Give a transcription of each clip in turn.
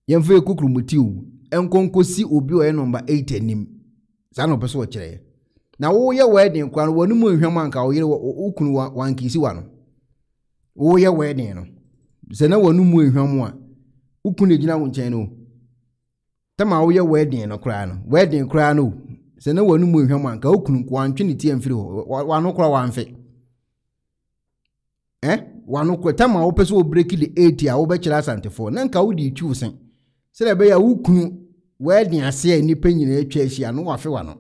Yemfe kukrumutiu enkonkosi obi o number 8 anim sa no pese wo kire na wo ye wedding kwa no wonu mu hwam anka wo yire ukunu wankisi wa no wo ye wedding no se na wonu mu hwam a ukunu gina wo nchen no tama wo ye wedding no kra no se na wonu mu hwam anka ukunu kwa ntwe ne tie mfiri ho wa no kra wa mfe wanu ko tama wo pese wo break the 80 a wo be kira asantefo na nka wo di twu sen se le be ya wukunu wedding ase ni panyina atwa ahia no wafe wa no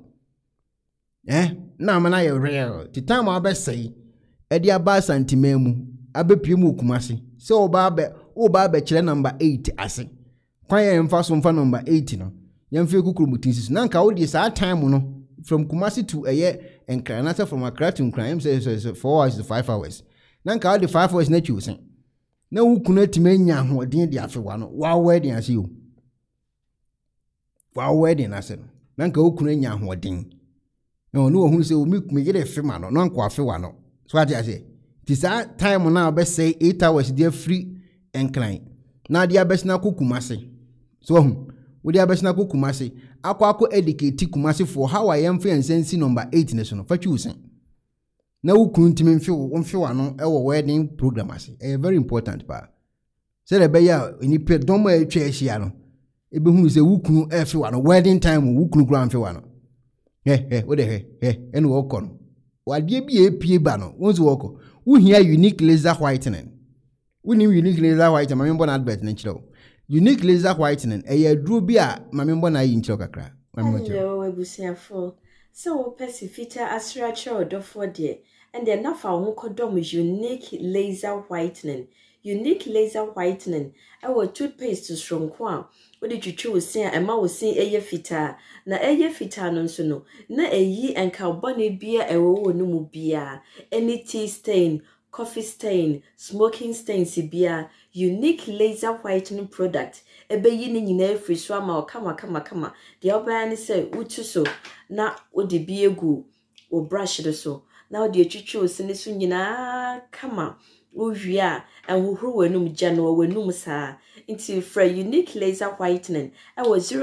na amana ye real ti time wo be sei e dia ba santimemu abepie mu okumase se wo ba be kira number 8 ase kwan ye mfa so mfa number 8 no ye mfa kukurumutinsis na nka wo di sa time no from Kumasi to Nkran na from Accra to Nkran say 4 hours to 5 hours na nka the 5 hours na chusen na wukunu atimanya hoden de afewa no wa wedding ase yo wa wedding ase no na nka wukunu anya hoden no ohun se o mi gede fema no na nka afewa no so ati ase ti sa time na be say 8 hours dey free Nkran na dia besna Kumasi so ohun wo dia besna Kumasi akwa educate Kumasi for how I am free and sense number 8 ne so no fa chusen na wukunu ntimi mfe wano ewo wedding program ase very important pa se le be ya ni pe don ma atwa ahia no ebe hu se wukunu efe wano wedding time wukunu kura mfe wano wo de ene wo kɔ no wade bi epie ba no wonzo wo kɔ wo hia unique laser whitening woni unique laser whitening ma membo na advert na nkyerɛ unique laser whitening duro bi a ma membo na yi nkyerɛ kakra ma membo nkyerɛ wo ebusiafo so pesifita asracha odofo de and then na fa ho kodom unique laser whitening our toothpaste stronko a wo de twitwi wo sin a ma wo sin eye fita na eye fita no nso no na eyi enka bone bia ewo wo no mu bia any tea stain coffee stain smoking stains bia unique laser whitening product ebeyi ni nyina free so ama kama de obaya ni say utu so na wo de bi egu wo brush do so na wo de twitwi wo sin so nyina kama wo hwia enhohoro wanum gya no wanum saa into fra unique laser whitening I was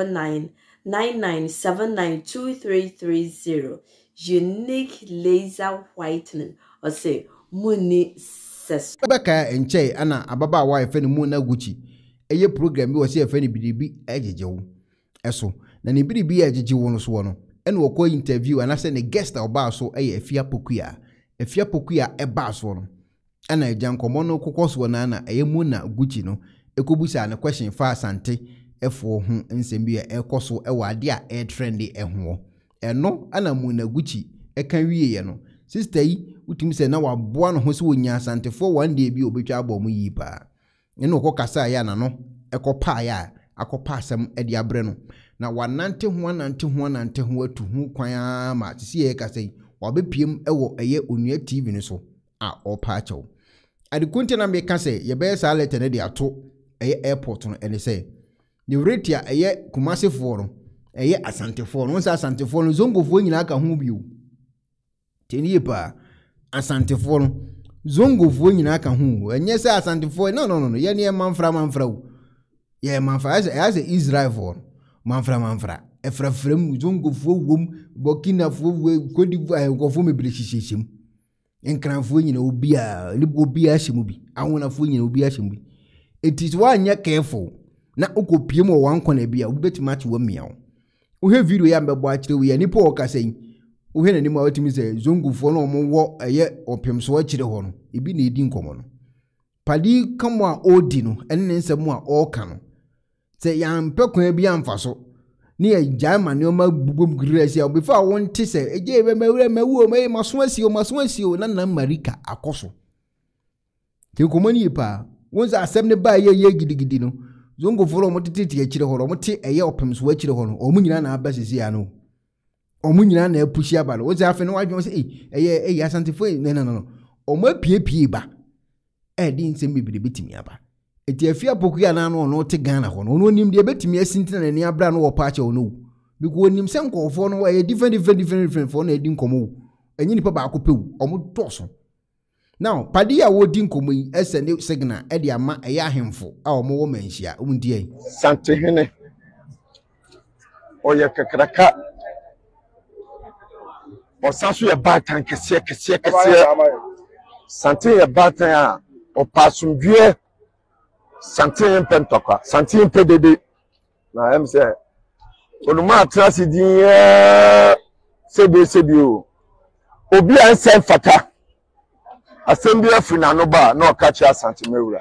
07999792330 unique laser whitening or say muni ses beka enche ana ababa wa efe ni mu na guchi eye program bi wo se efe ni bidibi ejejewo eso na ni bidibi ejejewo no so no ene wo ko interview ana se ne guest oba so eye afia pokua eba so no ana ejan komo no kokoso na eye mu na guchi no ekobusa na question fa asante efo ho nsem bi ekoso ewa ade a trendy eho eno ana mu na guchi eka wiye no sister yi utimi se na waboa no ho se wonya asante fo one day bi obetwa abo mu yi pa ene okokasa ya na no ekopa ya akopa asem ede abre no na wanante ho atu ho kwan ma tisi ye kasai wabepiem ewo eye onua TV no so a opa acho adikunte na me kase ye be sa letter ne de ato eye airport no ene se the rate a eye Kumasi fo no eye asante fo no sa asante fo no zongofo nyina aka ho bio teni pa asante fo no zongofo nyina aka ho enye se asante fo no ye ne manfra ye manfra as Israel fo manfra efrafrem zongofo wom Burkina fo Cote d'Ivoire ngofo mebire hihihim enkranfo nyina obi a hyemu bi awonafo nyina obi a hyemu bi etis wa anya careful na okopiem wo wankona bia obetima ache wa miawo wo he video ya mbebo akire wo ya nipo okasen wo he nanim a watimi se zongufo no mo eye opemso akire ho no ebi na edi nkomo no padi kamo a odi no enne nsem a oka no se ya mpekwan bi amfa so ni ya jama ni o ma bugum gresi a before won ti se eje be mawura mawu me maso asio na marika akoso ke komani pa won za asem ne ba ye gidigidi no zongo foro mo tititi akire horo mo ti eye opemso akire horo o mu nyina na abasisi ya no o mu nyina na apushi aba no wo za afi no wadwo se eye asantifo no o ma piepie ba di nsem bibiri bitimi aba eti afia pokuya na no te Ghana ho no nim de betimi asintina na ni abra no wo pa ache no biko nim se nkofo no e different for na edi nkomo enyi ni pa ba akopewu omo toso now padi a wodi nkomo yi send signal e de ama e ya ahemfo a omo wo manhia umdi ai Santehene oye kakraka osaso ye batan kese Sante ye batan a opasumdue Sante pentoka Sante pedede na em se onuma trasi din sebi o obi an sen fata assembly afina no ba na okachi Asante mewura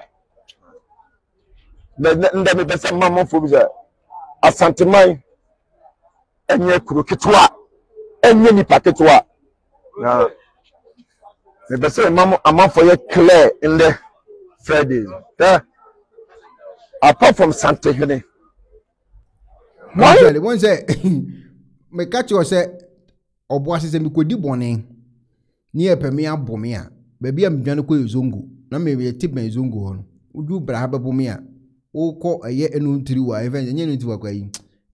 nda me besa mammo fo biza Asante man enye kuro ketwa enye ni paketwa na me besa mammo amafo ye clear in the Fridays apart from Santehene one say me catch you say obo asese me kodi bone ni epeme abome a ba bia medwane ko ezongo na me be tip me ezongo ho no udu bra ha babome a ukọ eye enu ntiri wa even enye enu ntiri wa kwa yi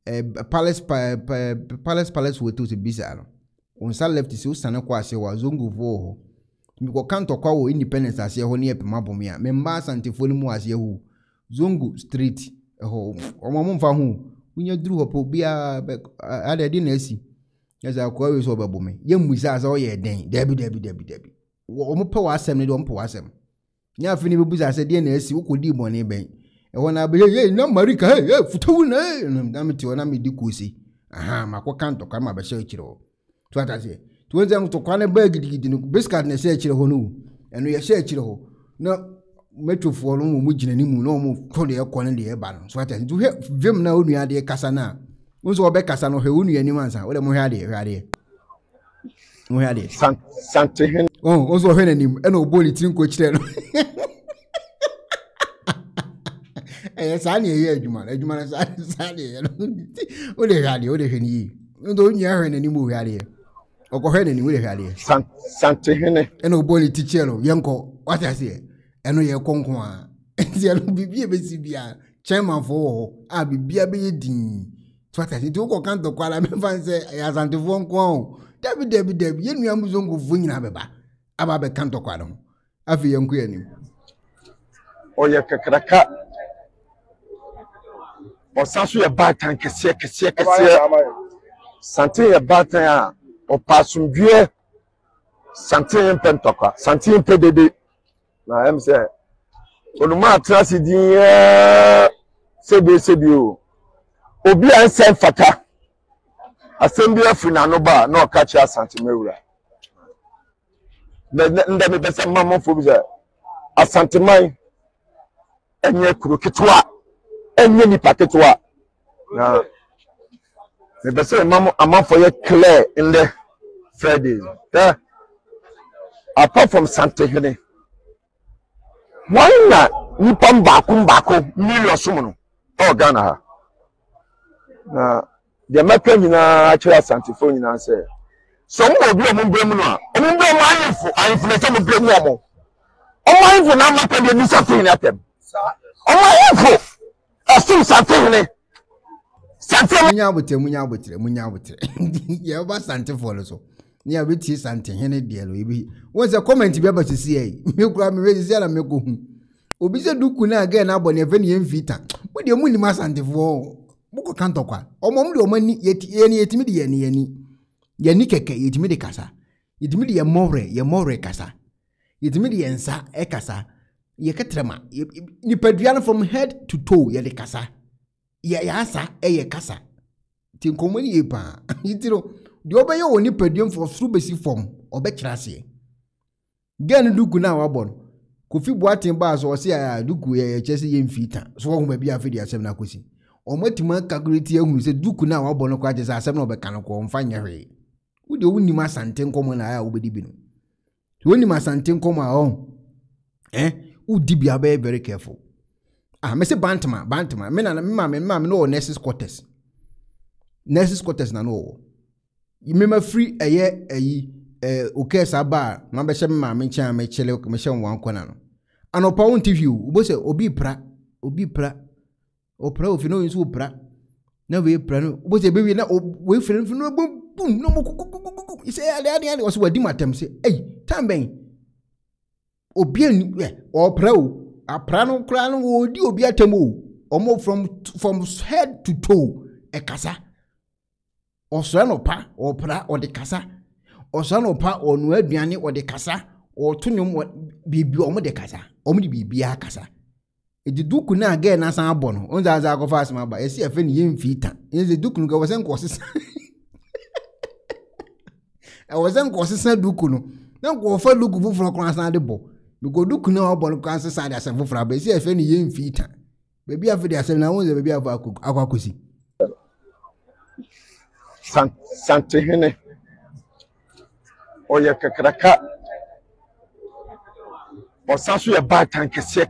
palace wetu se bisa no onsa left se usane kwa ase wa zongo vo ho mi ko kanto kwa wo independence ase ho ne epema abome a me mba Asante fo ni mu ase ho zongo street ho omo mfa ho unya duru ho po bia ade di na asi yaza kwa we so babome ye musa asa o ye den debi omo pe wa asem ne de omo pe wa asem nya afini be busa ase de na asi ukodi bone ben e wona be ye na marika hey futawu na na meti wona me di kosi aha makwa nto kwa ma be se kiro to atase to wenze nto kwa na ba gidigidi no biscuit na se kiro ho no eno ye se kiro ho na metofo no mu gina ni mu no mu to de ekọ ne de e ba no so atase to he vim na onu ade kasa na unso obe kasa no he onu ani mansa wo de mo he ade Santehene unso he nanim e na oboli tin ko kire no sani ye adwuma na sani ye no o de hwe ni ndo nya hwe na ni mu hwe ade okọ hwe na ni wo de hwe ade Santehene e na oboli teacher no yenko what I say eno ye konkon a ye no bibie be si bia chairman for a bibia be yedin so what I say to ko kan to kwala me fan say Asante fo nko debi ye nua muzongo fo nyina beba aba be kan to kwala ho afi yenko ye ni oye kakraka osaso ye batan kese Sante ye batan a opasumdue Sante pentoka Sante pedede na em se onuma trasi din sebi o obi an sen fata assembly afina no ba na okachi Asante mewura nda me besa mammo fo biza Asante man enye kuro ketwa enye ni paketwa na me besa mammo amafo ye clear in the Fridays apart from Santehene why not nipa mbako million somo no Ghana ha na de meka nyina akira Asante fo nyina se so mo obi o mo brem no a o mo brem ayefo na se mo brem o ayefo na maka de bisa fin atem o ayefo asu Santehene munya abotre ye ba Asante fo lo so ni abeti Santehene de lo ibi wonse comment bi abasisi ai me kura me wezi ala me ko hu obi se duku na aga na abone efe ni emfita mo de mu ni Asante fo mo ko kan tokwa omom de omani yetimi de yani keke yetimi de kasa yetimi de ye kasa yetimi de yensa e kasa ye ketrema ni paduan from head to toe ye de kasa ye asa ye kasa tin komani ye pa yitiro de obeye woni paduan for through besi form obekira se gen duku na wabon Kofi Boatin ba so se ya duku ye chese ye mfita so wo ma bia afedi asem na kosi omatima calculate ehunu se duku na wabon ko aje asem na obeka no ko mfa nyehwe wo de woni ma Asante nkomo na ya obedi bi no woni ma Asante nkomo a udi bia be very careful me se bantama me na me no nurses quarters na no me ma free ayi okay saba na be shem ma me chan me chele me shem wan kona no anopa interview ubo se obi pra ofi no yin so pra na we pra no ubo se be na we free no bum no mo ise ale was wadi matem se tamben obi opra o apra no kra no odi obi atemo omo from head to toe e kasa osra no pa opra o de kasa osra no pa onu aduane o de kasa o tunum bibi omo de kasa omo de bibi akasa edi duku na ga na san abo no onza za akofa asema ba esi efe ni yemfita ezi duku no ga wosen kwosesa e wosen kwosesa duku no na ko fa duku fufuro kran san de bo because duku na obo no kan san de asem fufuro ba esi efe ni yemfita bebi afi de asem na wonze bebi afa akwakosi Sante hene oye kakraka osaso ye batan kese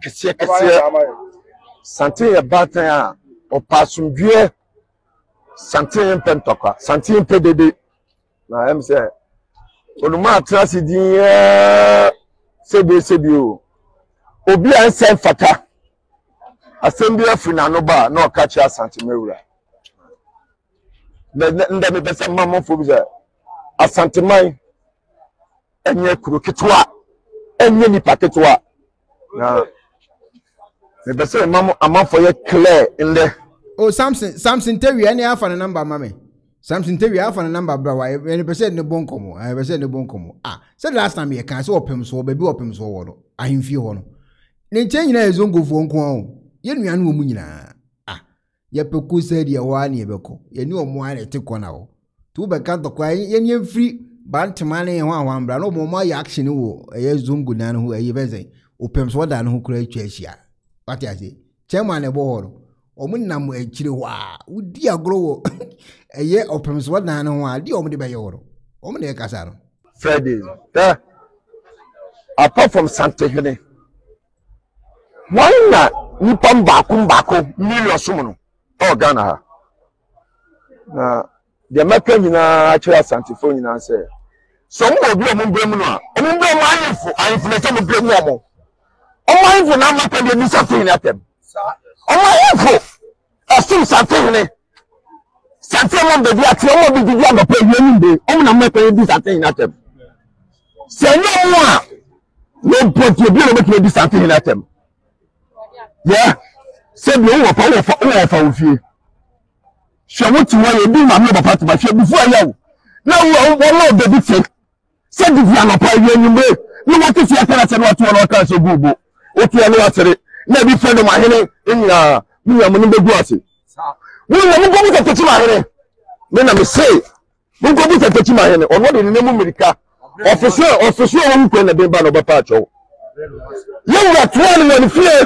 sante ye batan a opasumdue sante ye pentoka sante ye pedede na em se onuma atrasi din sebi o obi an sen fata asembi afina no ba na okachi asante mewura nda me besa mammo fo biza asante mai enye kuro ketwa enye ni paketwa na me besa mammo amafo ye clear in there. Oh, Samson Terry, any half an number, mammy. Samson Terry, half an number, bro. Any percent no bonkomo. I percent no bonkomo. Ah, said last time you can't so him so baby up him so water. I him feel one. Then change na his own go for uncle. Yen yan woman. Ah, ye peku said ye one ye beko. Ye knew more at take one hour. Two back out the quiet, yen free, bant money and one brand. No more action who a year zungu nan who a year opens what than who create chesia. What I say? Chairman a board. Omunam e chire wa udi agro eye opems what na no wa di omde be yoro omne e kasa no Friday apart from Sante Hene why na nipam bako million somo no Ghana ha na de maka nyina akira Sante fo nyina se so mo obi ombrem no a ombrem ayefo na se mo brem mo ayefo na maka de Sante ni atem ayefo asim Sante Hene Sante mo be dia ti o bi dia go pe yenu de o na maka de Sante ni atem se no mo a no put obi na maka de Sante ni atem yeah se bi o wo fa wo fie she wo ti wo ye bi ma me papa ti ba she before yawo na wo no be bi take se di via no pa yenu be ni wo ti fie kara se no to no ka so gugu o ti ene wasere na bi fe do ma hene nyina mi am no be gu ase wo na mo go ta ma hene me na me say mo go ta ma hene ono de ne mu mirika officer wo ko na be ba no be pa cho ye wa to no fie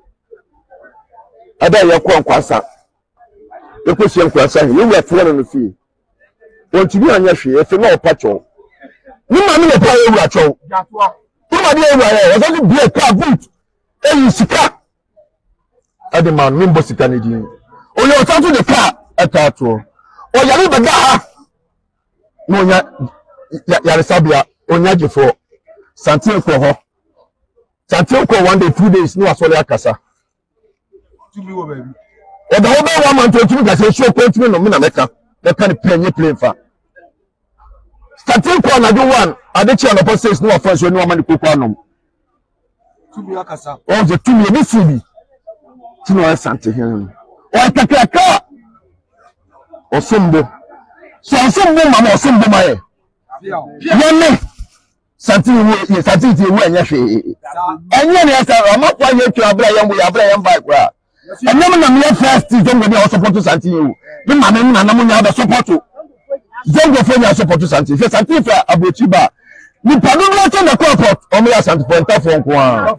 ada ye ko nkwasa e ko sie nkwasa ye wa to no fie won ti bi anya hwe e fe na opa cho ni ma me no pa ye wa cho ko ma de ye wa ye o so bi e ka boot e sika ade man nimbo sika ne din o ye o tanto de ka etato o yare bega ha no nya yare sabia onya gifo Sante ko ho Sante ko 1 day 2 days no asole akasa tumi wo baby o da wo be wa man to tumi ka se show ko tumi no me na meka e kan penye play fa Sante ko na do one ade chi no process no afa so no amani ko kwa no tumi akasa o je tumi be sibi tino Sante Hene o kakaka o sombo so sombo mama o sombo maye yeme Sante ti wo anya hwe anya ne asa amakwa ye twa abra yam ba kwa enyam na me first zongo dey support Sante you me mama me na mo nya da support zongo fo nya support Sante fe Sante fe abochi ba ni padu no to na corporate o me ya Sante fo ntafo nko a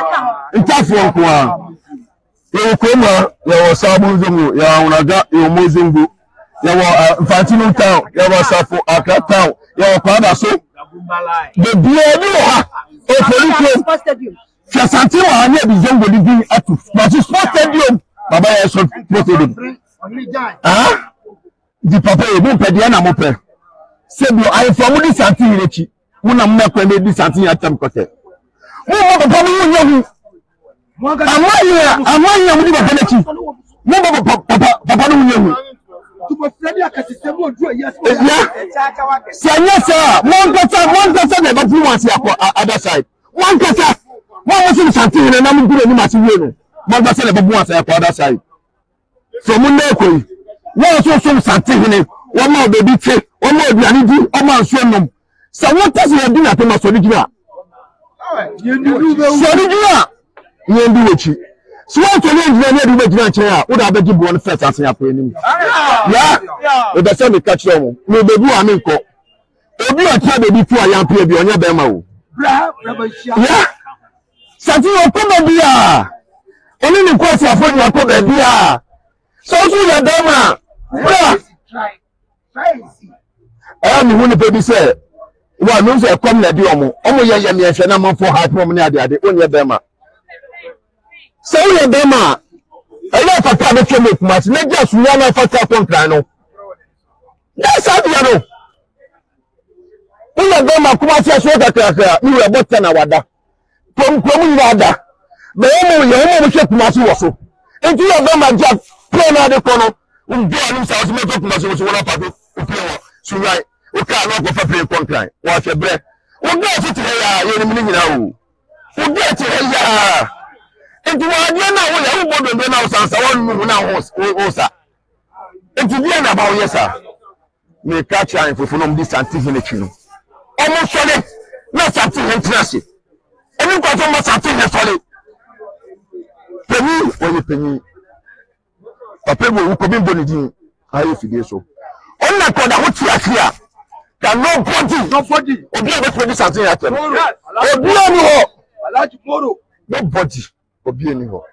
ye ko ma ya wo sabu zongo ya unaga ya mo zongo ya wo Infantino town ya wo Safo Accra town ya wo Kwada so the blood ha o police fi Sante wa na bi zongo di bin atu but sports stadium baba ya so stadium di papa e bo pede na mo pe se bi I from di Sante hirechi mo na mo kwa di Sante ya tam kote mo papa mo nyahu amanya mo di papa na chi mo papa no nyahu tupo fredi akasisemo odu yes ya sanya sa mon kasa na ba pu wasi akọ other side one kasa What was in something and I'm doing any material? But that's a babu as I call that side. So Monday, what was some something in it? One more baby take, one more Bianidi, one more swim. So what does he do at the Masonic? You do it. So what can you do with chair? Would I beg you one first as you are paying? Yeah, with the same catch them. No baby, I mean, if you are trying before I am paying on your demo. Yeah, something will come here. Only the question for your come here. So you are demo. I am the one the baby said. Well, no, say come na di omo ya ya me hwe na man for heart mom na ade onye bema so onye bema ela fata be twem kumas na just one na fata contract no yes abia no onye bema kumas ya so kakaka ni we botta na wada pom ni wada be omo ye omo hwe kumas wo so enti ye bema ja play na de kono ndo anu sa so me kumas wo so wona pato play so right. Okay, no go for play contract. Watch your breath. We get it here, you mean now. We get it here. It was now we are now sansa one now hosa. It is bien about yes sir. Me catch am for from this antifinity no. Almost solid. Not something interesting. Any go from something solid. Penny. Papa we ko bimbo ni din. Ayi fide so. On na ko da ho tia tia. Can nobody. Obi e be something happen. Obi ani ho. Alaji tomorrow. Nobody. Obi ani ho.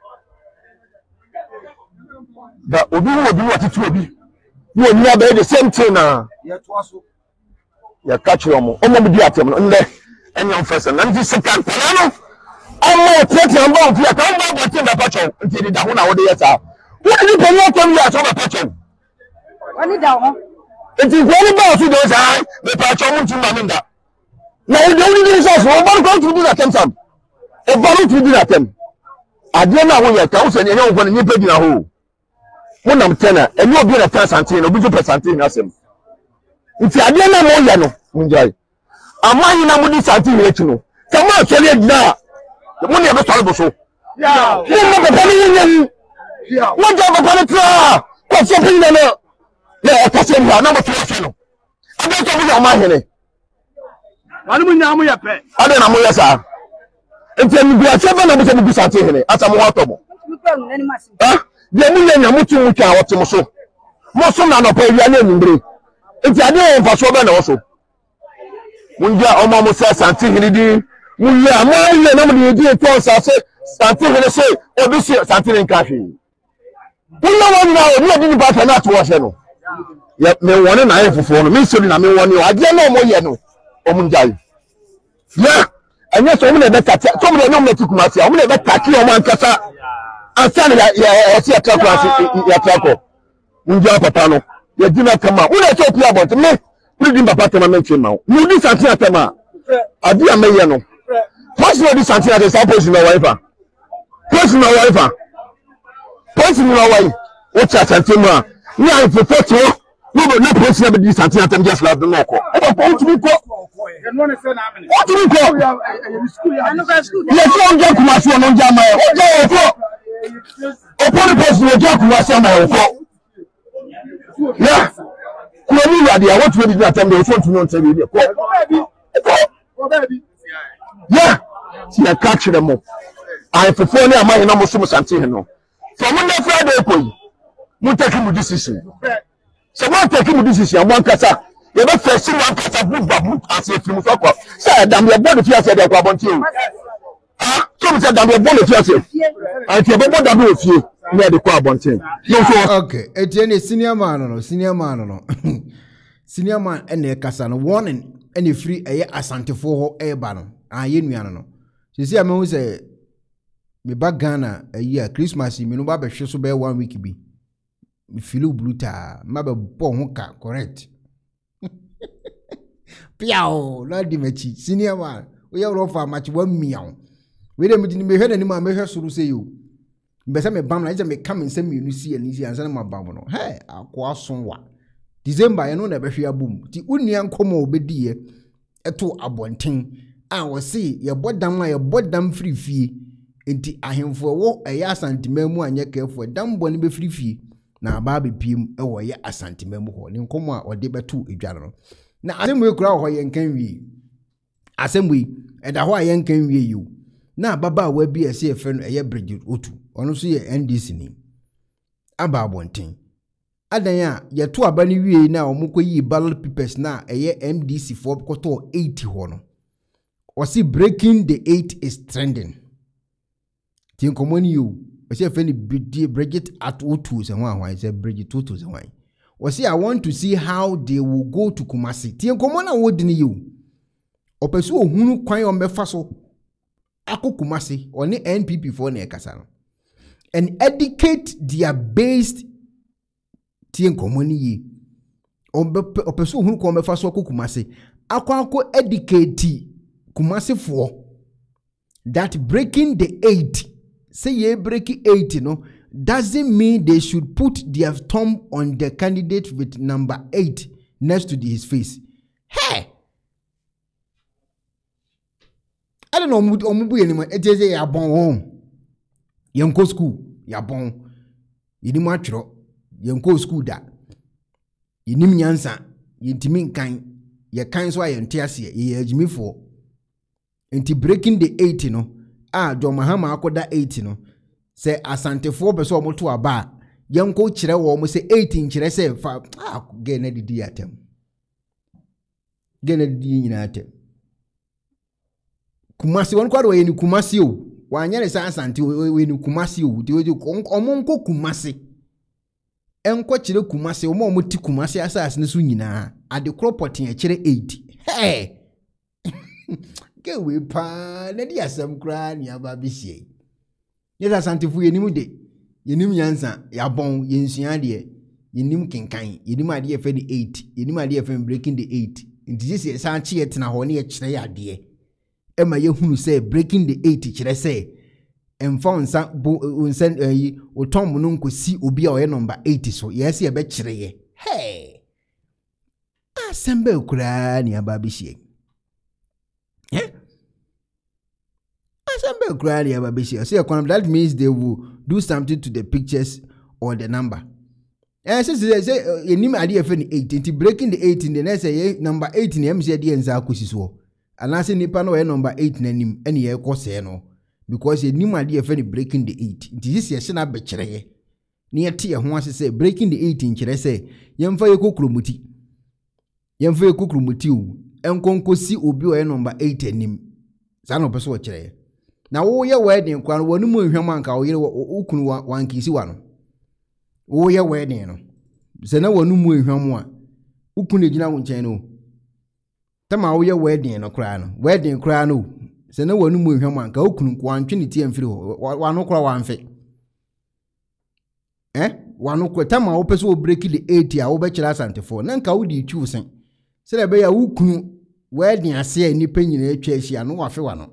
Da obi what it obi. You know be the same thing na. Ya to aso. Ya catch omo. Omo bi atem no nle. Enya first and then second no. Omo tete amba fi aka amba bo tin da pacho. Nti da ho na wo de yesa. Wo ni pe no tom ya so na pacho. Wani da ho. It is very bad to those high, the patron to Maminda. Now, the only resource for one going to do that, some. A value to do that. I don't know when you're thousand and you're going to pay in a hole. When I'm tenor, and you'll be a percentage, a bit of percentage as him. It's a dinner more yano, enjoy. I'm minding I'm with this anti to know. Come on, tell it now. The money of a terrible show. Yeah, what job upon a car? What's your opinion? Yeah, I say you are number 2 channel. I don't tell you my here. I don't know your pet. I don't know your sir. And tell me, I said, I'm going to be something here. As I'm waterable. Huh? The million I'm much out to so. Most of them are paying your name. It's a day for so many also. When you are almost says something in the we are more than nobody did to us. Something in the say, or this year, something in coffee. We know one now, you didn't pass enough to wash. Yep, me one na for phone. Me so na me one you. I dey no mo ye no. Omunjai. Yeah. Anya so mo na be kata. So mo na no me tikumasi. Mo na be kata o man kasa. Ansa na ya si atako ya atako. Munjai papa no. Ye dina kama. Mo na so pia about me. We din papa tema me chema. You dis anti atema. Adi ameye no. What's no dis anti atema suppose no wife. What's no wife? What's no wife? What's atema? We are for 40. No, no, police never did something. I'm just like the local. What do we call? What do we call? Let's go get to my son on Jama. Upon the person will get to my son. Yeah. What will you attend? They want to know. Yeah. See, I catch them up. I for 4 years, my number so something. No. From Monday, Friday, we take him decision. So one take him decision. One kasa. You be first one kasa book as if you must go. Say damn your body fear say they go about you. Ah, come say damn your body fear say. And you be more than you fear. Near the go about you. Okay, Etienne senior man no. Senior man ene kasa no warning any free asante for ho ba no. Ah ye nua no. You see am say me back Ghana a year Christmas me no ba be hwe so be 1 week bi. Me feel blue ta ma be bo ho ka correct. Piao la di mechi senior man we ya ro fa match 1 million. We dem di me hwe na ni ma me hwe suru say you. Be say me bam na say me come nsem you see and see ansa na bam no. Hey akwa sonwa. December ye no na be hwe abum. Ti unia nkomo obedi ye eto abonten a wɔse yɛbɔ dam free fie enti ahemfo wo ɛyɛ asantema mu anyɛ kɛfo dam bɔ ne be free fie na aba bepiem ɛwɔ yɛ asantema mu hɔ ne nkomo a ɔde beto edware no na asɛmwe kura hɔ yɛ nkan wie asɛmwe ɛda hɔ a yɛ nkan wie yo na baba wa bi ɛsɛ efe no ɛyɛ Bridget Otu ɔno so yɛ NDC ni aba abɔnten adan a yɛto aba ne wie na ɔmokɔ yi ballot papers na ɛyɛ MDC for kɔtɔ 80 hɔ no ɔsi breaking the 8 is trending ti nkomoni yo ɔsi efe ni Bridget Otu se ho ahwan se Bridget Otu se hwan ɔsi I want to see how they will go to Kumasi ti nkomona wo di ni yo ɔpɛso ohunu kwan ɔmɛfa so ako Kumasi ɔne NPP for na ɛkasa no and educate their based tie nkomoni yi opeso ohunu ko mefa so ako Kumasi ako educate Kumasi for that breaking the 8 say ye break 8 no doesn't mean they should put their thumb on the candidate with number 8 next to his face. Hey, I don't know omubu yenima ejeze ya bon home yenko school ya bon yinim atwero yenko school da yinim nyansa yintimi nkan ye kan so ayente ase ye ajimifo enti breaking the 8 no do mahama akoda 8 no se asantefo be so omoto aba yenko kire wo mo se 18 kire se fa gena didi atem gena didi nyina atem Kumasi won kwado ye ni Kumasi o wanyere sa asante we ni Kumasi o ti we omonko Kumasi enko kire Kumasi o mo ti Kumasi asase ne so nyina ade cropotin e kire 8 hey ke we pa na di asem kra ni aba bihie ye asante fu ye ni mu de ye nim nyansa ya bon ye nsua de ye nim kenkan ye nim ade ye fe ni 8 ye nim ade ye fe breaking the 8 nti se sa chi ye tena ho ne ye kire ya de Emma yehunu say breaking the 8 kire say enfonsa unsen otom no nkosi obi a oye number 8 so yes ye be kire ye hey asembe kura ni aba bihie asembe kura ni aba bihie so that means they will do something to the pictures or the number say enim ade ye fe ni 8 nti breaking the 8 in the next say number 8 ni em say de enza akosi so anase nipa no number 8 nanim ene ye kose no because ye nim ade ye fe ni breaking the 8 this ye hye na be kire ye ne ye te ye ho ase say breaking the 8 nkire say yemfa ye kokromuti o enkonkosi obi o number 8 anim sa no pese o kire ye na wo ye wedding kwa no wonu mu hwam anka wo yire okunu wankisi wa no wo ye wedding no se na wonu mu hwam a ukunu gina wo nchen no tama wo ye wedding no kra no se na wonu mu hwam anka okunu kwa antwe ne tie mfiri ho wano kra wanfe wano kra tama wo pese wo break the 8 a wo be kira asantefo na nka wo di twu sen se le be ya ukunu wedding ase ni panyina atwa ahia no wafe wano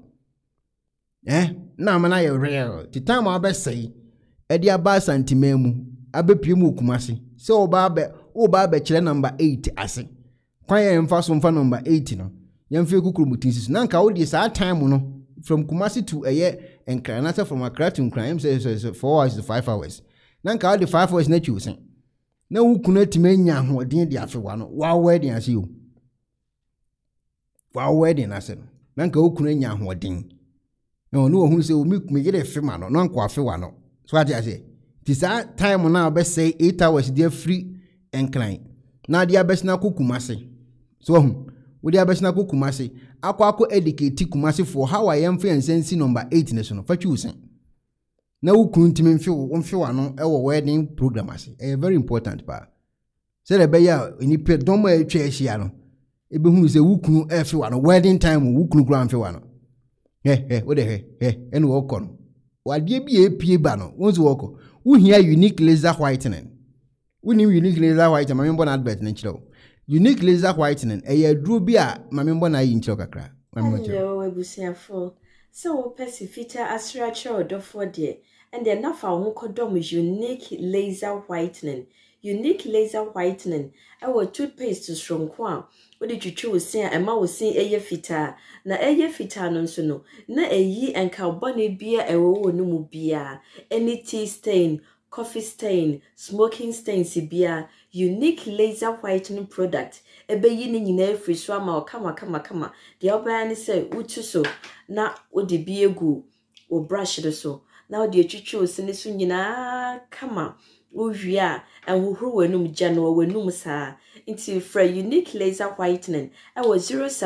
na amana ye real ti tama abesei edi aba asantememu abepie mu Kumasi se wo ba be kira number 8 ase kwan ye mfa so mfa number 8 no yemfe kukurumutinsis na nka wo di sa time no from Kumasi to Nkran na from Accra to Nkran say 4 hours to 5 hours na nka wo di 5 hours na chiusen na wo kunu atimanya hoden di afewa no wa wedding ase yo wa wedding ase no na nka wo kunu anya hoden no no hu say o mi gere fema no na nka afewa no so ati ase ti sa time na be say 8 hours dey free Nkran na dia besna Kumasi so we dia besna Kumasi akwa educate Kumasi for how I am free and sense number 8 ne so no fa twusen na wo kunu ntimi mfe wano ewo wedding program ase very important pa se le be ya ni pe dom a atwa ahia no ebe hunu se wo kunu efe wano wedding time wo kunu kura mfe wano wo de ene wo kɔ no wade bi epie ba no wonzo wo kɔ wo hia unique laser whitening woni unique laser whitening ma membo na advert na nkyerɛ unique laser whitening duro bi a ma membo na yi nkyerɛ kakra ma membo nkyerɛ wo abusiafo so wo pesi fita asra kyerɛ odofo de and then na fa wo kodom unique laser whitening our toothpaste stronko a Wode twitwi wo sin a ema wo sin eye fita na eye fita no nso no na eyi enka bone bia ewo wo no mu bia any tea stain, coffee stain, smoking stains bia unique laser whitening product ebeyi ni nyina free so ama o kama de obaya ni say wutu so na wode bi egu o brush do so na wode twitwi wo sin so nyina kama Uvia and who wenum January wenum sa into for unique laser whitening. I was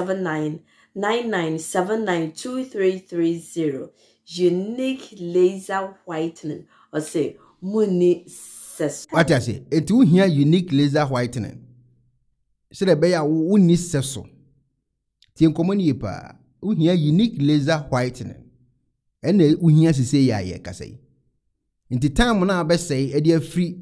07999792330. Unique laser whitening. Or say money ses. What I say? It will hear unique laser whitening. So the bear will need seso. Tien common pa. We hear unique laser whitening. And we hear to say ya say. In the time when I best say, Eddie free.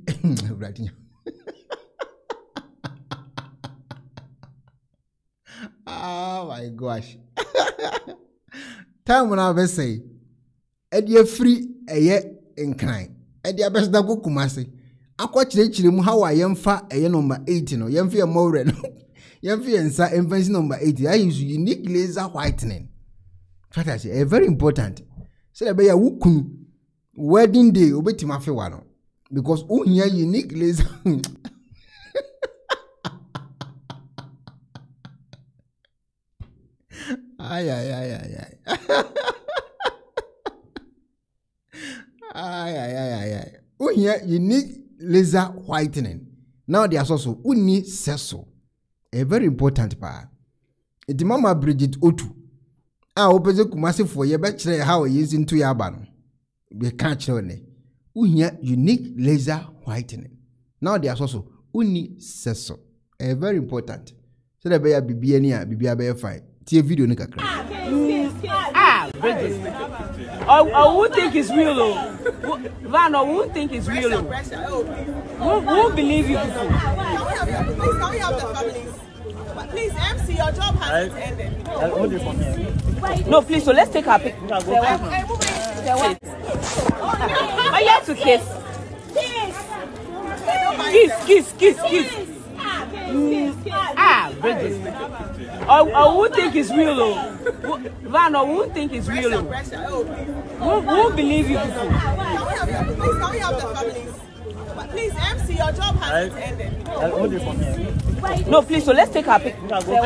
Oh my gosh. Time when I best say, Eddie free a year in kind. Eddie best da go kumasi. I quite chile how I am fa a year number 18 or yamfi a more yamfi and sa infancy number 80. I use unique laser whitening. What I say, very important. So the bear wukun. Wedding day obeti mafe wano because unya unique laser ay unya unique laser whitening now they are also uni seso a very important part it mama Bridget Otu opeze kumase for ye be kire how is into yaba no we can't show ne unya unique laser whitening now they are also uni seso very important so that be bibia ni a bibia be fine tie video ni kakra Bridget. I would think it's real though. Van, I would think it's real though. Who believe you people? Please, can we have the families? Please, MC, your job has ended. No, please, so let's take our picture. I have to kiss. Kiss. Bridget. I would think it's real though. Van, I would think it's real though. Who believe you people? Please, can we have the families? Please, MC, your job has ended. No, please, so let's take our picture.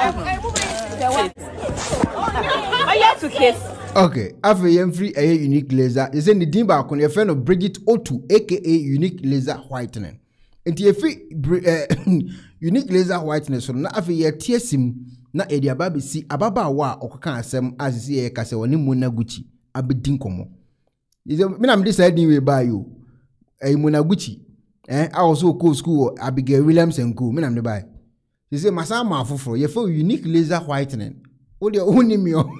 I have to kiss. Okay, after you free a unique laser, is in the dimba on your friend of Bridget Otu, aka unique laser whitening. And you free unique laser whitening, so now after you tear sim, na edia baby si ababa wa okaka asem as see e kase woni Munaguchi abedin komo. Is me na me decide we buy you. Munaguchi I also go school Abigail Williams and go me na me buy. She say masa ma foforo ye for unique laser whitening. O de oni mi o.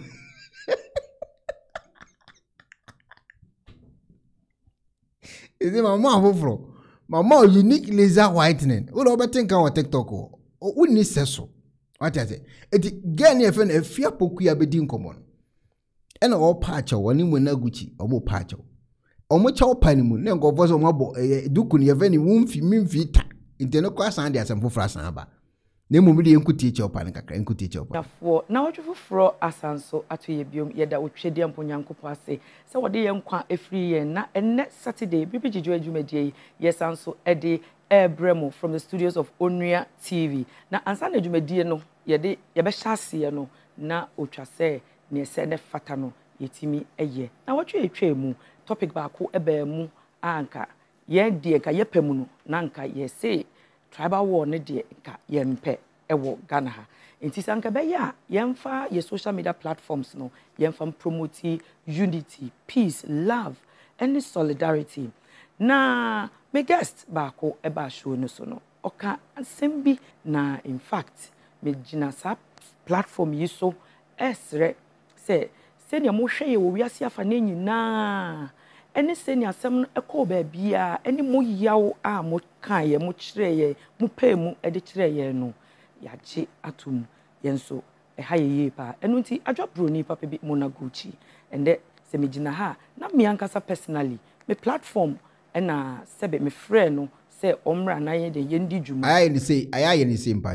Is it mama foforo? Mama unique laser whitening. O do betin kan o TikTok o. O ni seso. What I say? Eti girl ni efe na efia poku ya bedin common. Ena o pacha woni Munaguchi o mo pacha. O mo cha opa ni mu na ngo voso mo bo duku ni efe ni wumfi mimfi ta. Inteno kwa san dia sem fofra san ba. Na mu de enkuti cha opa ni kakra enkuti cha opa. Na wotwe foforo asanso atoye biom yeda wotwede amponyankopo ase. Se wode ye nkwa efri ye na enne Saturday bibijijo adwumadie yesanso ede Bremo from the studios of Onua TV. Na ansa na adwumadie no yede be hyase no na otwase ne ese ne fata no yetimi eye. Na wotwe etwa mu topic ba ko eba mu anka ye de ka yepemu no na anka ye say tribal war ne de ka yempe ewo Ghana ha. Enti sanka be ya yemfa ye social media platforms no yemfa promote unity, peace, love and solidarity. Na me guest bako eba show no so no oka asem na in fact me gina sa platform yi so esre se senia mo hwe ye wo wiase afa na nyina ene senia asem no ekọ ba bia ene mo yaw a mo kan ye mo kire ye mo pa mu e de kire ye no yaje atum yenso ha ye pa enu nti adwabro ni papa bi Munaguchi ende se me gina ha na me ankasa personally me platform ena sebe me frɛ no sɛ omra na ye de yendi dwuma aya ni say mpacho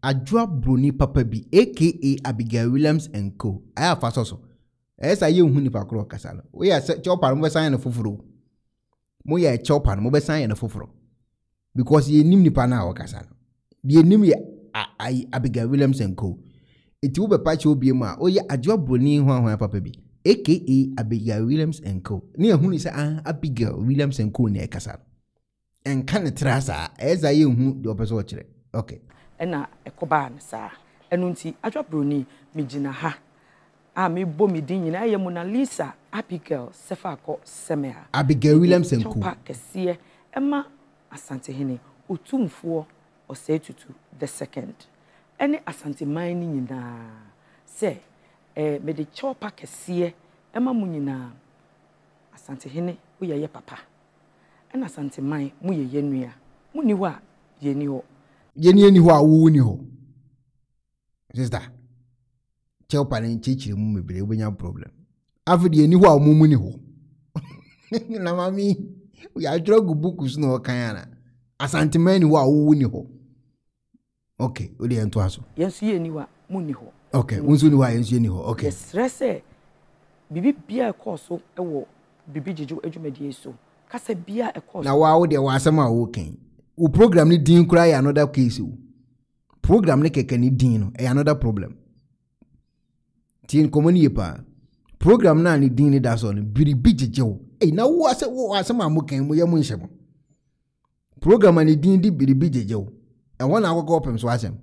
Adwa Bruni Papa bi aka Abigail Williams and Co. Aya fa so. Esa ye hu nipa kro kasa no. We ya chopa no be san na foforo. Mo ya chopa no be san na foforo. Because ye nim nipa na o kasa no. Ye nim ye Abigail Williams and Co. Eti wo be pa che obi mu a o ye Adwa Bruni hwan papa bi aka Abigail Williams and Co. Ni hu ni say Abigail Williams and Co na kasa. En kan trasa eza ye hu de opeso kire. Okay. Ena ekoba na sa enu nti Adwa Bruni mejina ha a me bo me din nyina ye Mona Lisa Abigail Sefako Semea Abigail Williams and Co. Chopa kese ema Asante Hene otumfo Osetutu the second ene Asante man ni nyina se me de chopa kese ema mu nyina Asante Hene wo ye papa ena Asante man mu ye yenua mu ni wa ye ni ho Yeni ho a wo ni ho. Sister. Chopa na nchichire mu mebere obenya problem. Afidi yeni ho a mu ni ho. Na mami, we are drug books no kan ana. Asante man ho a wo ni ho. Okay, odi ento aso. Yensu yeni wa mu ni ho. Okay, unsu ni wa yensu yeni ho. Okay. Stress bibi bia ekoso ewo bibi jeju adwumadie so. Kasa bia ekoso. Na wa wo de wa asema wo kan. O program ni din kura ya another case o. Program ni keke ni din no e another problem. Tin komoni yepa. Program na ni din ni da so no biribi jejewo. Na wo asema amokan mo ye mo nhye. Program ni din di biribi jejewo. E wona akoko opem so asem.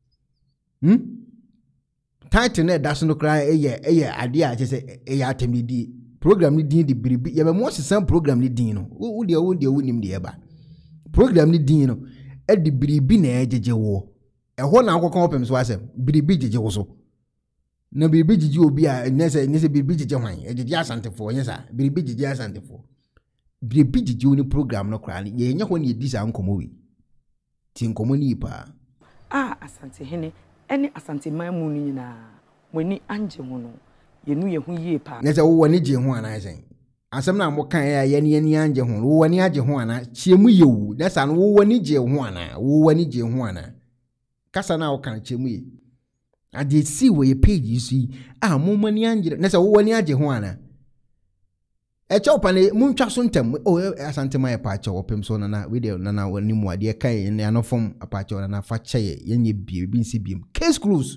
Title na da so no kura eye ade a chese eye atemi di. Program ni din di biribi ye mo sesan program ni din no. Wo de nim de eba. Program ni din no e di biribi na ejeje wo ho na akoko opem so asem biribi jeje wo so na biribi jeje obi a nese biribi jeje hwan ejeje asantefo nyesa biribi jeje asantefo biribi jeje ni program no kra ye nya ho ne edisa nkomo wi ti nkomo ni pa Asante Hene ene Asante man mu ni nyina mani anje ho no yenu ye hu yie pa nese wo wani je ho ana esen asem na mo kan ya yeni anje ho wo wani age ho ana chiemu yewu na sa no wo wani je ho ana wo wani je ho ana kasa na wo kan chiemu ye ade si we ye page si mo mani anje na sa wo wani age ho ana e chopa ne mu ntwa so ntem Asante mai pa cha opem so na we de na wani mu ade kai ne anofom apa cha na fa che yenye bi nsi biem case cruise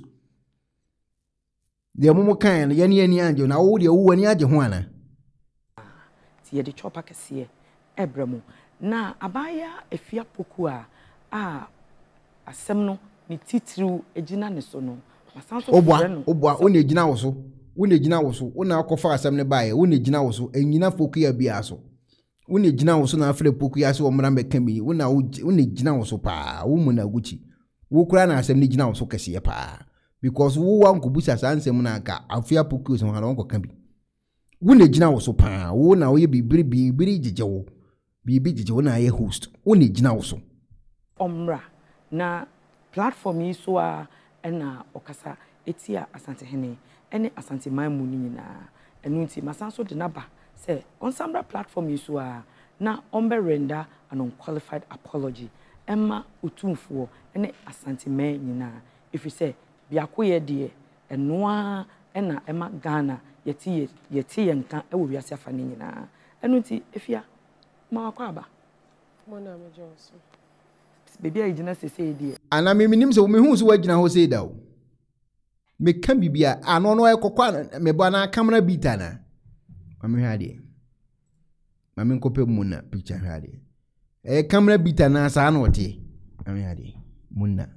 de mo kan yeni anje na wo de wo wani age ho ana ye de chopa kese ebremu na abaya efia poku a asem no ni titru ejina ne so no masanso obwa o ne ejina wo so na akofa asem ne bae o ne ejina wo so enyina poku ya bia so o ne ejina wo so na afre poku ya so o mra meka mi o ne ejina wo so pa wo mu na guchi wo kura na asem ne ejina wo so kese pa because wo wan ko busa sansem na ka afia poku so ha no ko ka bi wone gina wo so pa wo na wo ye bibiri jejewo bibi jejewo na ye host wone gina wo so omra na platform yi so a na okasa etia Asante Hene ene Asante man mu ni nyina enu nti masanso de naba se onsamra platform yi so a na ombe render an unqualified apology emma utumfuo ene Asante man nyina if you say biakoye de enoa ena emma Ghana yeti yenka ewo wiase afani nyina enu nti efia ma akwa aba Mona mejoso baby agina sese die ana menim se wo mehu so wagina ho sei da o me kan bibia ano no ekokwa me bo na camera bita na mame hade mame nkope Mona picture hade camera bita na sa na ote mame hade Mona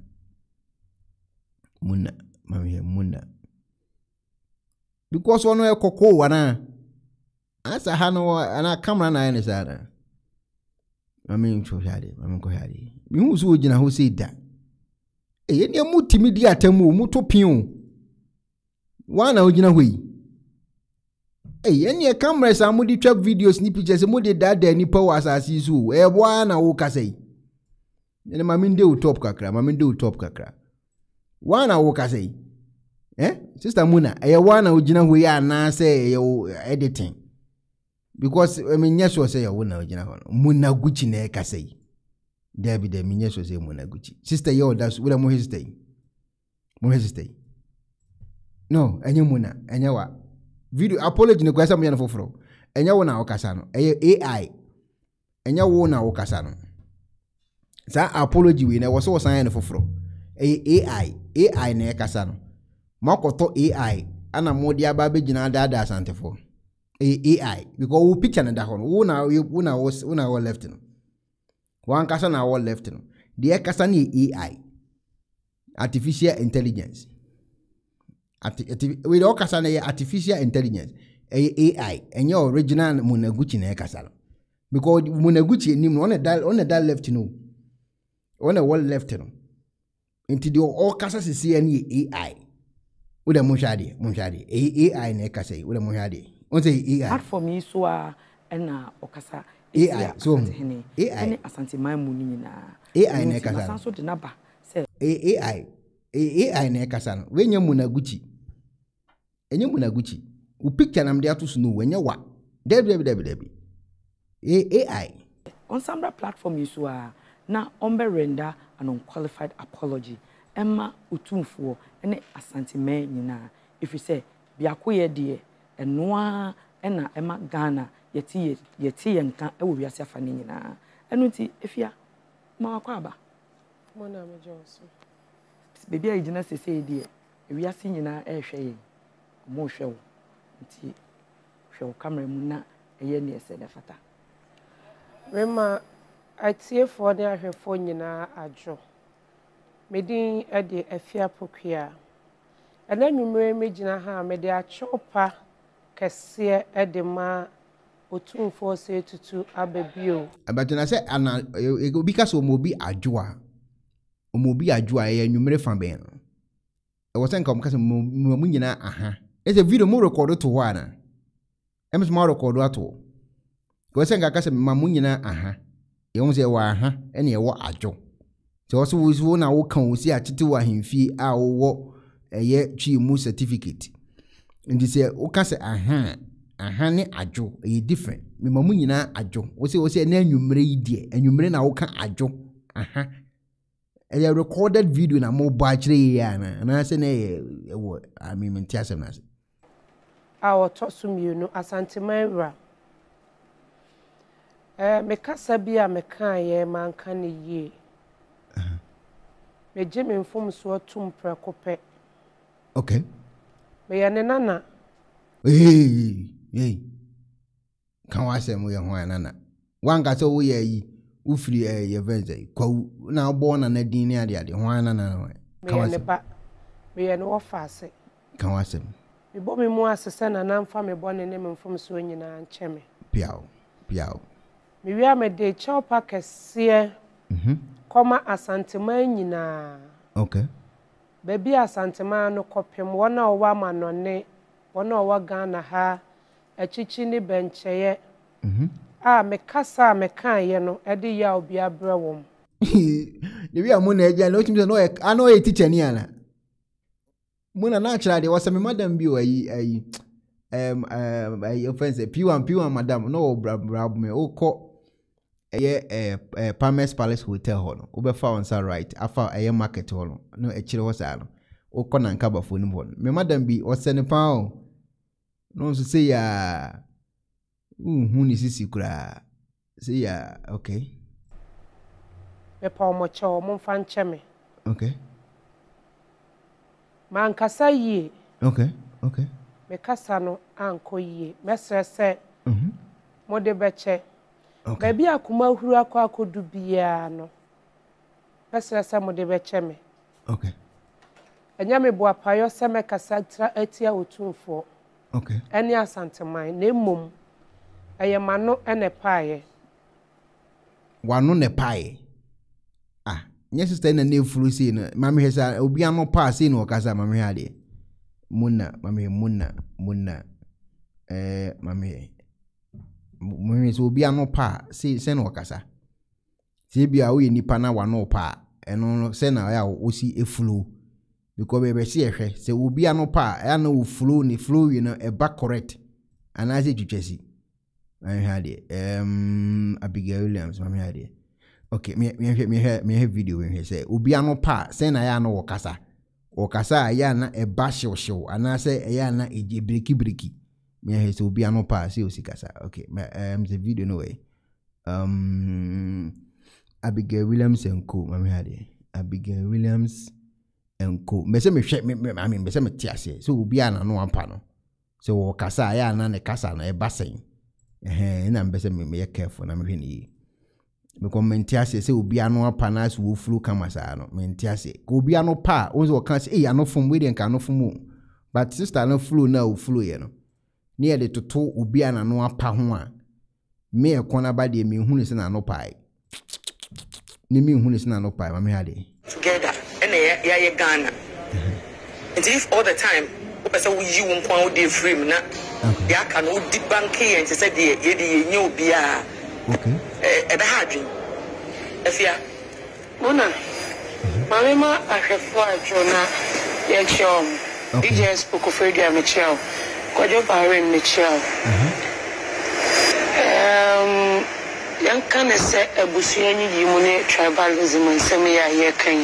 mame Mona because one ekoko wana asa hano ana camera na ene sada mame ncho hade mame ko hade mi hu so gina ho sei da ye mutimi di atamu muto pion wana ogina hoi ye camera sa mudi trap videos ni pictures mudi dada ni power asasi so bwana wo kasai ene mame nde top kakra wana wo kasai sister Mona wana ogina hoi ana say editing because nyeso say wana ogina ho Mona Gucci na kasai David minyeso say Mona Gucci sister yo that's what am sister mo hesitate no enye muna enye wa video apology ne kwasa mo yana foforo enye wo na okasa no AI enye wo na okasa no sa apology we na wo so san yana foforo AI na ekasa no makoto AI ana mo dia ba be gina dada asantefo AI because wo picture na da ho no wo na left no one kasa na wo left no the kasa na AI artificial intelligence we all kasa na artificial intelligence AI enye original Munaguchi na kasa no because Munaguchi nim no on that left no on the wall left no into the all kasa se AI with the munshade AI na kasa with the munshade on say AI platform yi so a na okasa AI so AI asante man mu ni na AI na kasa na so de na ba say AI na kasa no we nya Munaguchi enye Munaguchi u picture nam de atosu no wenye wa debi AI on some platform yi so a na render an unqualified apology emma utumfo ene asante man nyina if you say biakoye de enoa ena emma Ghana yeti yenka ewo wiase afa ne nyina enu ti efia ma wakwa aba mo na me jonso baby agina sese de wiase nyina ehwe yen mo hwe wo nti hwe camera mu na eye ne ese ne fata rema atie for ne ahwefo nyina adwo medin ede afia pokua ana nwumre megina ha mede achopa kese ede ma otumfo se tutu ababio abatuna se ana obi kasa omobi adwoa ye nwumre fa ben e wosen ka omkasa mu nyina aha ese video mu record to ho ana ems ma record ato wosen ka kasa ma mu nyina aha ye won se wa aha ene ye wo adwo se wo na wo kan wo si atete wa hemfie a wo eye twi mu certificate ndi se wo kasa aha ne adwo e different me mamu nyina adwo wo se na anwumre yi die anwumre na wo ka adwo aha e recorded video na mo ba kire ya na se na wo amimenti asem na se awo tosumi no asantemanra me kasa bia me kan ye man kan ye me je me mfom so atum prekope okay me ya ne nana kan wasem ye ho nana wanga so wo ye yi ufiri ye venze kwa na bo na din ne ade ho nana kan wasem me ye no ofase kan wasem me bo me mu asese na na mfa me bo ne me mfom so nyina ncheme piao me wi amede chopa kese koma asantema nyina okay baby asantema no kopem wona owa manone wona owa Ghana ha achichi ni bencheye me kasa me kan ye no ede ya obi abrewom de wi amu na eja no timse no ano e teacher ni ana muna na achira de wasame madam bi ayi offense P1 madam no brab me okọ Palmer's Palace Hotel hall ube fa on side right afa market hall no echire ho sa no okọ na nka bafo ni ho me madam bi osene pa o no so say ya hu ni sisi kura say ya okay me pa mo cho mo fa ncheme okay man kasa yi okay me kasa no anko yi mesese mo de beche okay baby akuma huru akodu bia no mesese mo de beche me okay enya me bo apayo se me kasa tra atia otumfo okay eni asanteman na emom ayemano ene paaye wano ne paaye nye sister na nefuru si na mami hesa obi ano pa si na okasa mami ade munna mami so obi ano pa si se na okasa si bia wo nipa na wano pa eno se na ya osi efulu because be si ehwe se obi ano pa ya na ofulu ni flow you know e back correct anaze twetwesi mami ade Abigail Williams mami ade okay me have video when he say obi ano pa say na ya no wakasa okasa ya na e ba hyew ana se ya na e breki me he so obi ano pa se osikasa okay the video no way Abigail Williams and Co mama hade Abigail Williams and Co me se me hwe I mean me se me tiase so obi ana no ampa no so okasa ya na ne kasa na e ba sen na me se me careful na me hwe ni me comment ase se obi ano apa na so wo flu kama sa no me ntiase ko obi ano pa won so kan se ano fom we den kan no fom but sister no flu na wo flu ye no ne de toto obi ana no apa ho a me e kona ba de me hunu se na no pai ni me hunu se na no pai ma me hade together and ya Ghana and if all the time o pese wo yi wo nkwan wo de frame na ya kan wo di bank and say de ye de nye obi a okay ebe ha adwen afia mona mama ma ahwefo adwona ye chom DJs Pokofredia me chel kwajo Bahrain me chel yan kan se abusuan yi mu ne tribalism nsem ya ye kan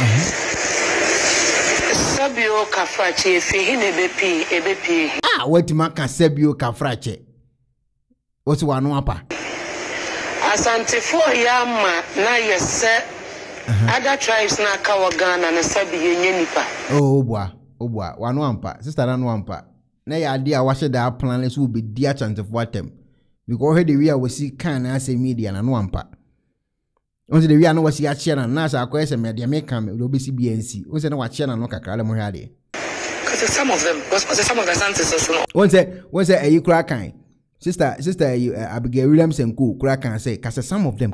sabio kafrache fi hine ebepi wetima ka sabio kafrache wosi wanu apa Asante for yama na yese other tribes na kawa Ghana na sabi yenye nipa obwa wanu ampa sister na no ampa na ya ade a wahye da plan so be di Asante for atem because he the we wasi kan na say media na no ampa onse the we na wasi a chia na sa akwa ese media me kan me obesi BNC onse na wa chia na no kakra le mo hwe ade because some of them some of the Asante so no onse ayi kura kan Sister, Abigail Williams and Co. Kura can say, "Cause some of them."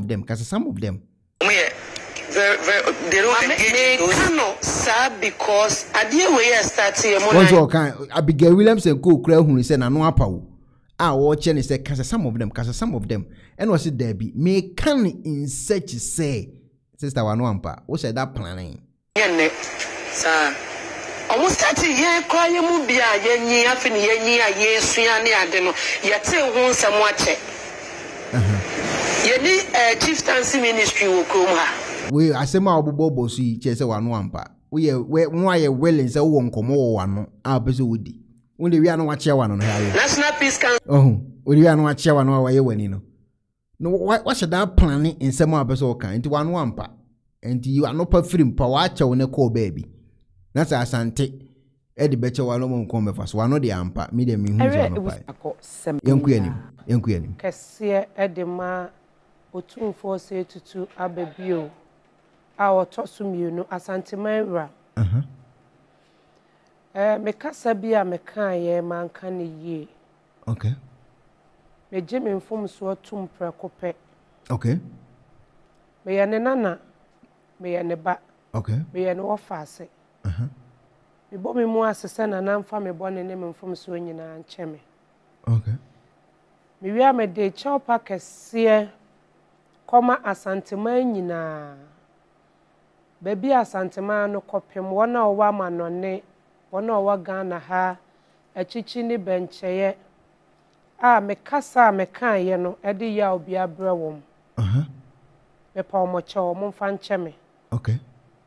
Very, they don't engage those. Sir, because I did we start here. Once all kind Abigail Williams and Co. Kura who said, "I know apa." Watch and say, "Cause some of them." And was it there be? Me can in such say, Sister Wanuampa. What said that planning? Yeah, sir. Almost started here, cry you mubia, ye afin ye suyani adeno, yet say one somewhat check. Ye chieftaincy ministry will come. We are some bobo see chess one wampa. We are why well in so won't come one, our bezoodi. Only we are not one on her. National Peace Council. Oh, we are not one away when you know. No, what should that planning in some episode kind to one wampa? And you are not perfume powacha on a call baby. That's Asante. Eddie Betcha Walomon come first. One of the ampa, medium in Yankuani. Cassia Edema Otun for say to Abebio. Our Tosum, no Asante Mera. Mekasabia Mekaya man can ye. Okay. Me Jim informs what tum precope. Okay. Me and Nana. Me and a bat. Okay. Me and office. Me bought me more as a na family born in name from swinging and chemi. Okay. Me we are me de chopper kesiye koma Asante manyina. Baby Asante man no kopim wana owa manone wana owa Ghana ha echichi ni bencheye me kasa me kan ye no edi ya obi abrɛ wom. Me pa omoche o mo fa ncheme. Okay.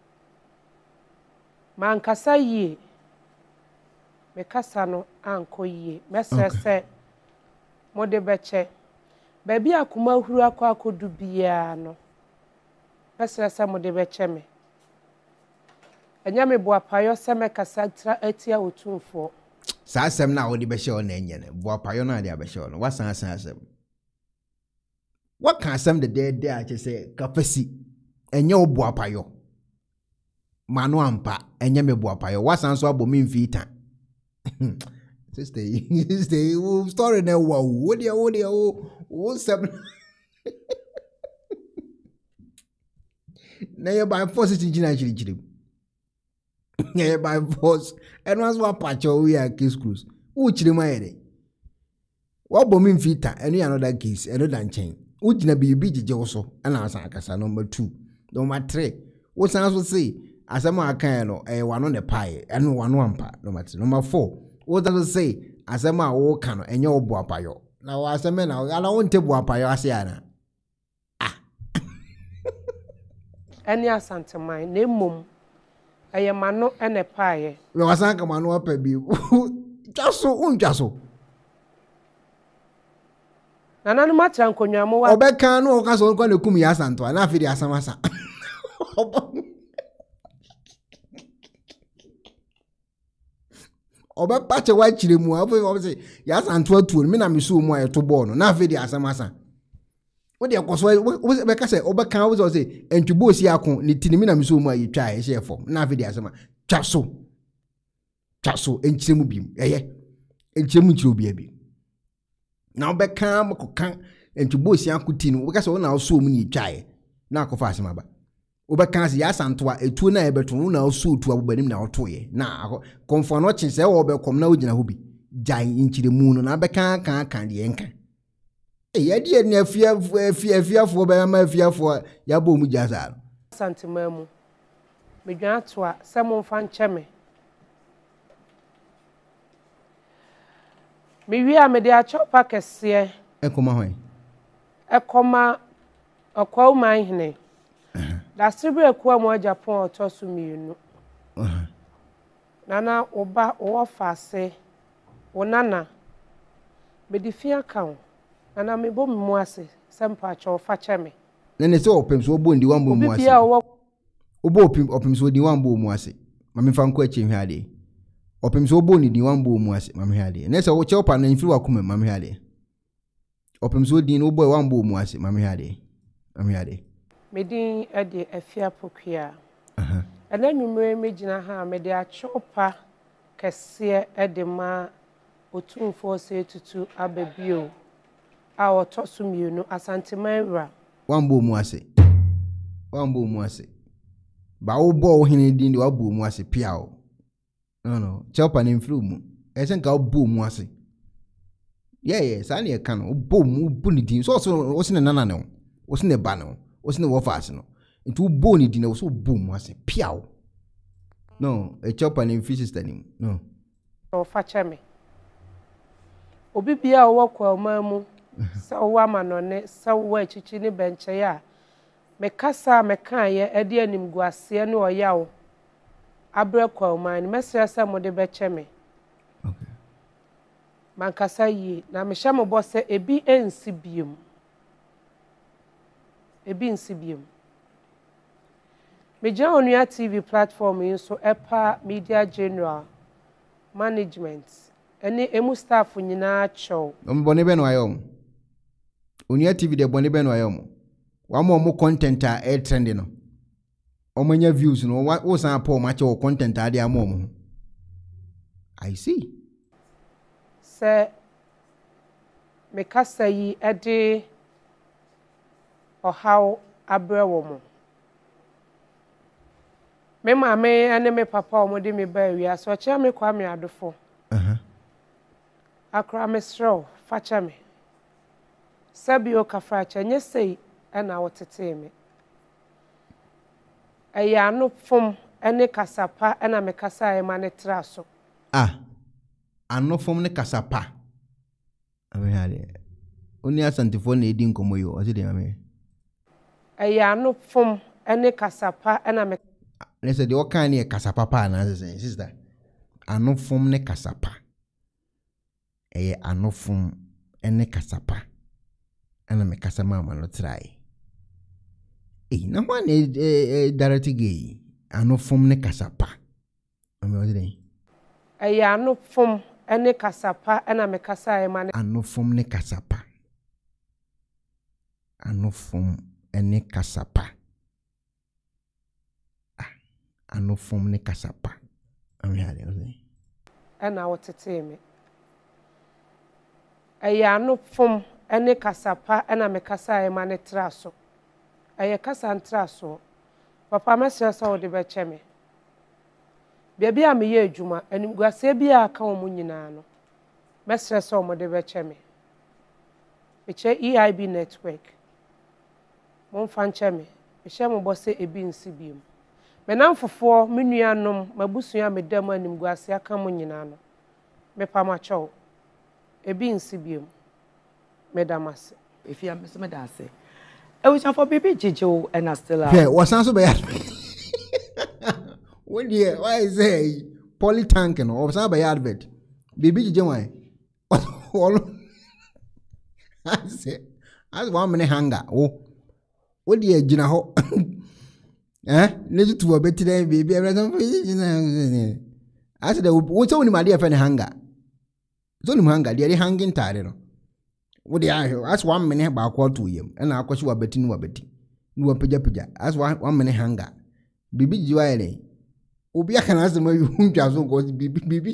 Man kasa yie me kasa no anko yie mesese mode beche baby akuma huru akwa akodu bia no mesese mode beche me enya me bo apayo se me kasa tra atia otumfo sa asem na wodi behye o na enye ne bo apayo na de abehye o no wasan asem what can asem the dead there I say kafasi enye obo apayo manu ampa enye me bo apayo wasan so abomi mfita sister story na wo dia wo sem na ye by force chingina chirichiri na by force and was what patch we are case cruise wo chiri mayede wo abomi mfita enu another case another chain wo gina bibi jeje wo so na asan akasa number 2 number 3 wo san so say asema akan no wano ne pae eno wano ampa number 3 number 4 what does it say asema wo kan no enye obo apayo na wa asema na ala won tebu apayo ase ana eni Asante man na mum ɛyɛ mano ɛna paaye we wasan ka mano apa bi jaso unjaso nana no matra nkonwa mo wa obeka no oka so nko na kum ya santo na afidi asamasa oba pache wa chire mu afo say ya santo atuo me na me so mu ayeto ball no na afidi asamasa wo de akoso wo be ka say obeka wo say entwubo si akon ni tinimi na me so mu ayetwa a ehye fom na afidi asama twaso enchire mu bim enchire mu chire obi abi na obeka makokan entwubo si akoti no wo ka say wo na so mu ni twae na akofa asema ba obeka say ya santo a etuo na ebeto no na so tu abobanim na otoye na konfo no chin say wo be kom na ogina ho bi jai enchire mu no na beka kan de enka yadi ni afiafo ba ma afiafo ya bo mu jasa santima mu medwan ato a se mo mfa ncheme me wi a me de achopa kese ekoma hoy ekoma akwa man hene da sibre akwa mo Japan otoso mienu nana oba o fase onana me di fia kan ana me bo mu ase sempa cho fa cheme nene se opem so obo ndi wambo mu ase obo opem so di wambo mu ase mame fa nko achi hwade opem so obo ni di wambo mu ase mame hwade ne se wo che opa na infiri wakoma mame hwade opem so di no obo wambo mu ase mame hwade me din e de afia pokua ana nwumre me gina ha me de achopa kese e de ma otumfo se tutu ababio a otoso mienu asantemanwura wambo mu ase ba wo bo hene din de wabo mu ase pia o no chopa na mfiri mu esen ka wo mu ase sa na e kan wo bo mu bu ni din so wo se ne nana ne wo se ne ba ne wo se ne wo fa ase no nti wo bo ni din wo so bo mu ase pia o no e chopa na mfiri sister ni no o fa cheme obi bia wo kwa mamu sa wa manone sa wa chichi ni benche ya mekasa mekaye ede animguase ne oyawo abre kwa man mesra sa mode becheme okay mankasa yi na mehya mo bose ebi ensi biom meja onua TV platform yin so epa media general management ene emu staff nyina chow ombone be no ayom onua TV de bone be no ayom wa mo content a trend no omanya views no wo san pa o ma che o content a de amom I see se me kasa yi ede o how abrewo mo me mame ane me papa o mo de me ba wi aso chia me kwa me adofo akra me sro facha me sabio kafracha nyesei ana wotete me aya no fom ene kasapa ana me kasa e ma ne traso anofom ne kasapa ame hade oni asantifo na edi nkomo yo o se de ame aya no fom ene kasapa ana me lese de okan ne kasapa pa na se sister anofom ne kasapa eye anofom ene kasapa ana me kasama ma no try na ho na direct gay anofom ne kasapa ame o de aya no fom ene kasapa ana me kasa e ma ne anofom ne kasapa anofom ene kasapa anofom ne kasapa ame hade o de ana wotete me aya no fom ene kasapa ana me kasa e ma ne traso aya kasa ntraso papa mesra sa wo de be cheme bia a me ye adwuma animguase bia aka wo nyina no mesra sa wo de be cheme eche EIB network mon fan cheme eche mo bose ebi nsi biem menam fofo menuanom mabusua medam animguase aka mo nyina no me pa ma cho ebi nsi biem medamase efia me da ase e we chan for baby jejo and still yeah wasan so be ya What dear, why say poly tank no or some by advert? Baby Jawai. I say, as 1 minute hunger. Oh, what dear Gina ho? Listen to a bit today, baby. I said, what's only my dear friend hunger? It's only hunger, dear hanging tired. What the I ask 1 minute about quarter to him, and I'll cost you a betting no betting. No pija. As 1 minute hunger. Bibi Juile. Obi can ask them who just goes bibi.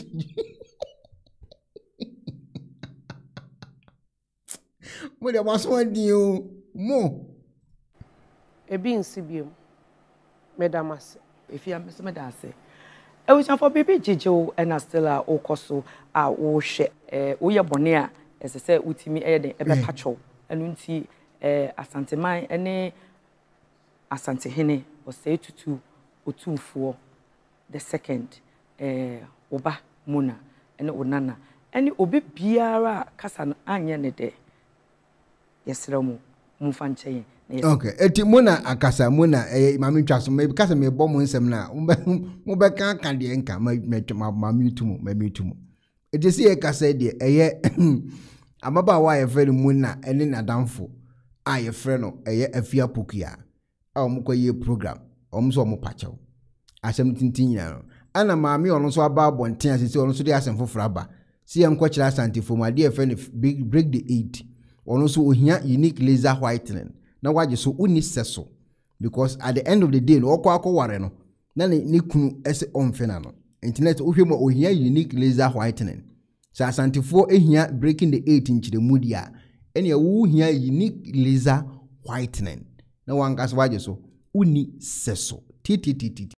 What there was one deal more. A being Sibium, Madame. If you are Miss Medase. I wish for baby Jijo and Astella or Cosso are all share. We are Bonia, as I said, with me a patcho, and Unti Asante Mai, and Asante Hene was say to 2 or 2 for the second Oba Muna and Onana. And Obi Biara Casan Anya de Yes, Romo Mufanche. Okay, eti muna akasa muna mami twaso me kasa me bɔ mo nsɛm na mo bɛka ka de nka ma mitumu eti si e kasa de ɛyɛ amaba wa ye fɛ muna ɛne nadamfo a ye fɛ no ɛyɛ afia pokia a mo kɔ ye program ɔmo so ɔmo pakyɛw asɛm tintin nyina no ana maami ɔno so aba abɔnten asisi ɔno so de asɛm foforo aba si yɛm kɔ kyerɛ asantefo ma de fɛ no break the 8 ɔno so ohia unique laser whitening na waje so uni seso because at the end of the day no okwa ware no na ne kunu ese onfena no internet ohwemo ohia unique laser whitening sa asantifo ehia breaking the 8 inch mu dia ene wo hia unique laser whitening na wangas waje so uni seso ttt